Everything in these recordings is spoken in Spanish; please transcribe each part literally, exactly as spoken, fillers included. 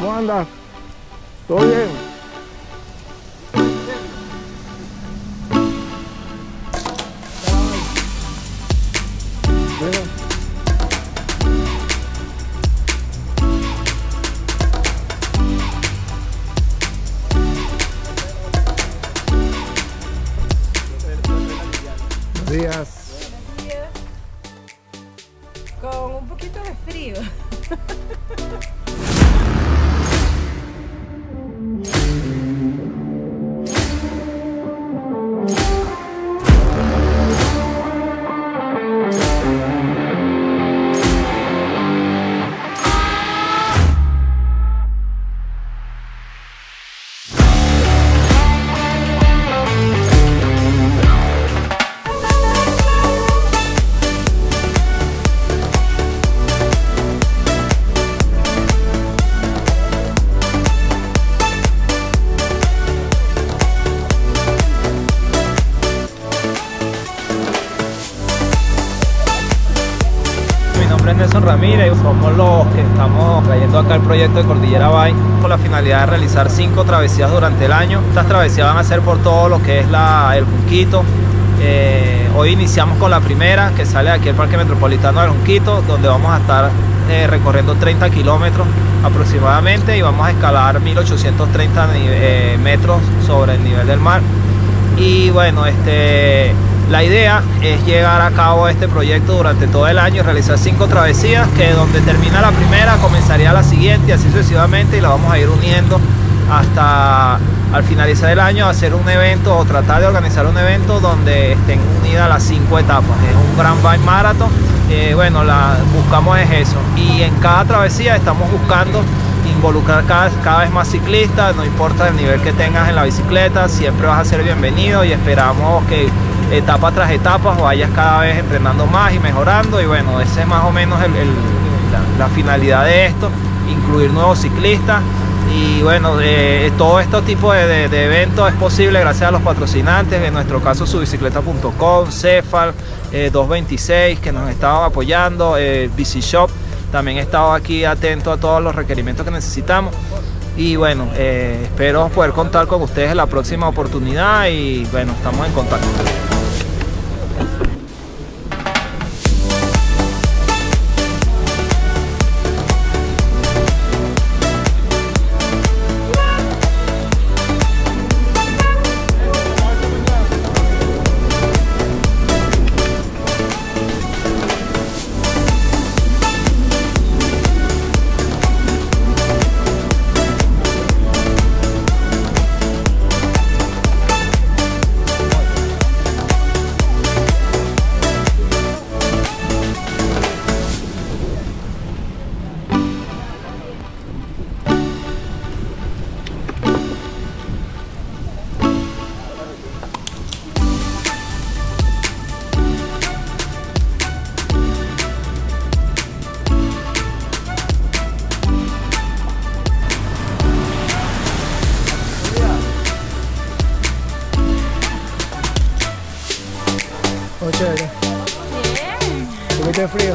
¿Cómo andas? ¿Todo bien? Bueno. Buenos días. Buenos días. Con un poquito de frío. Nelson Ramírez, somos los que estamos trayendo acá el proyecto de Cordillera Bike con la finalidad de realizar cinco travesías durante el año. Estas travesías van a ser por todo lo que es la, el Junquito. Eh, hoy iniciamos con la primera, que sale de aquí el Parque Metropolitano del Junquito, donde vamos a estar eh, recorriendo treinta kilómetros aproximadamente y vamos a escalar mil ochocientos treinta eh, metros sobre el nivel del mar. Y bueno, este... la idea es llegar a cabo este proyecto durante todo el año y realizar cinco travesías, que donde termina la primera comenzaría la siguiente y así sucesivamente, y la vamos a ir uniendo hasta al finalizar el año, hacer un evento o tratar de organizar un evento donde estén unidas las cinco etapas. Es un gran bike marathon. Eh, bueno, la, buscamos es eso, y en cada travesía estamos buscando involucrar cada, cada vez más ciclistas. No importa el nivel que tengas en la bicicleta, siempre vas a ser bienvenido y esperamos que etapa tras etapa vayas cada vez entrenando más y mejorando. Y bueno, ese es más o menos el, el, la, la finalidad de esto, incluir nuevos ciclistas. Y bueno, eh, todo este tipo de, de, de eventos es posible gracias a los patrocinantes, en nuestro caso subicicleta punto com, Cefal, eh, doscientos veintiséis, que nos estaban apoyando, eh, Bici Shop, también he estado aquí atento a todos los requerimientos que necesitamos. Y bueno, eh, espero poder contar con ustedes en la próxima oportunidad y bueno, estamos en contacto. Oh, chévere. Bien. Un poquito de frío.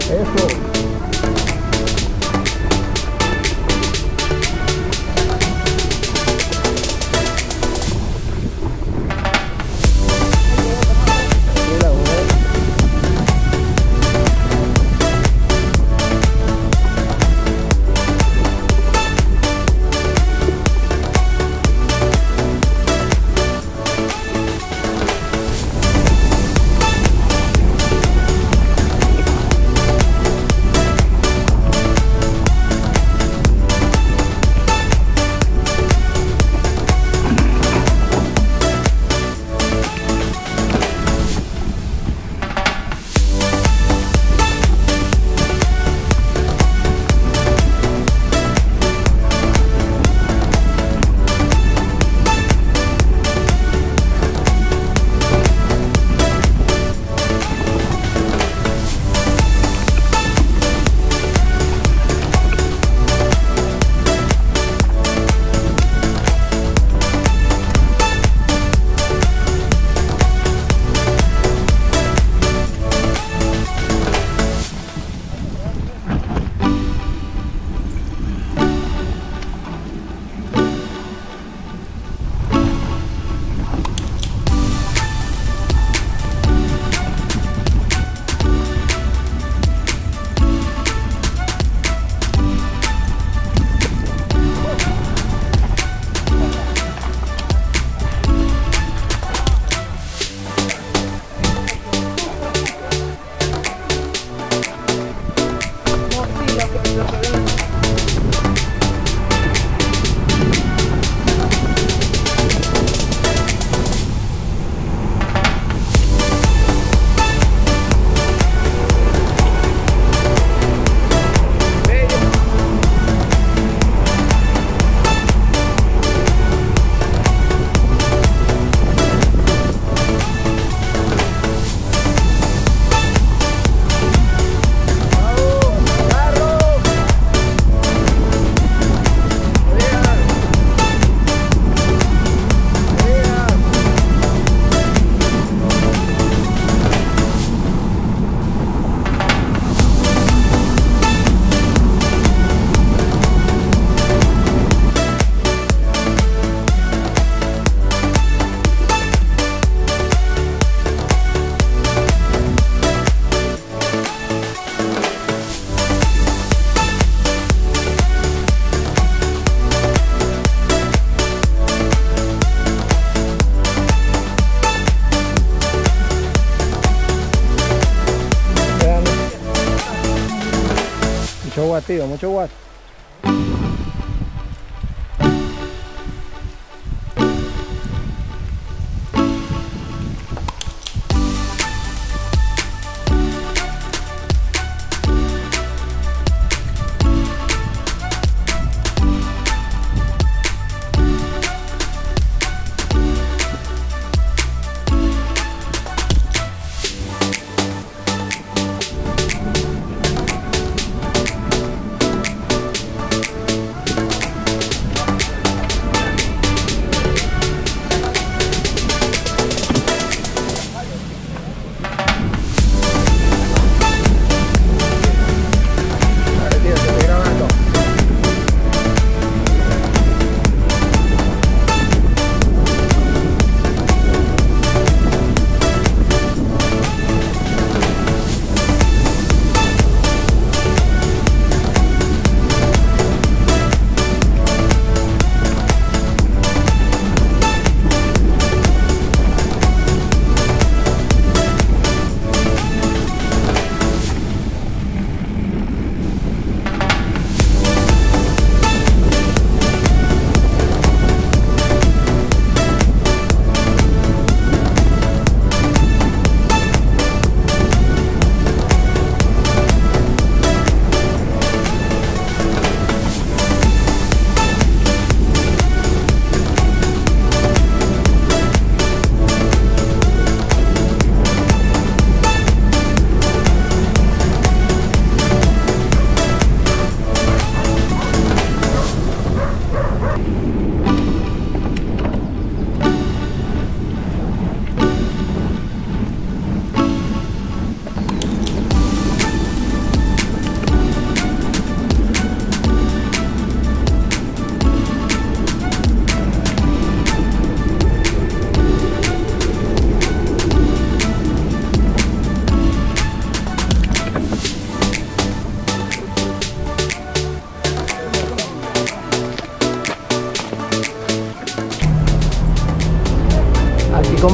Eso. Mira, mujer. Mucho guat, tío, mucho guat.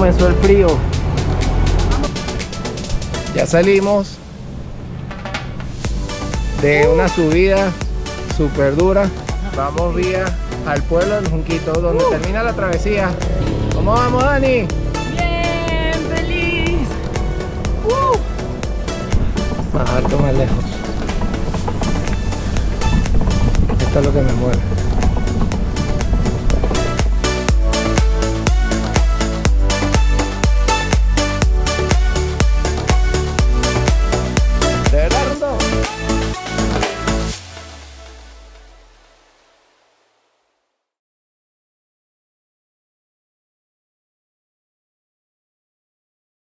comenzó el frío. Ya salimos de una subida súper dura. Vamos vía al pueblo del Junquito, donde uh. termina la travesía. ¿Cómo vamos, Dani? Bien, feliz. Uh. Más alto, más lejos. Esto es lo que me mueve.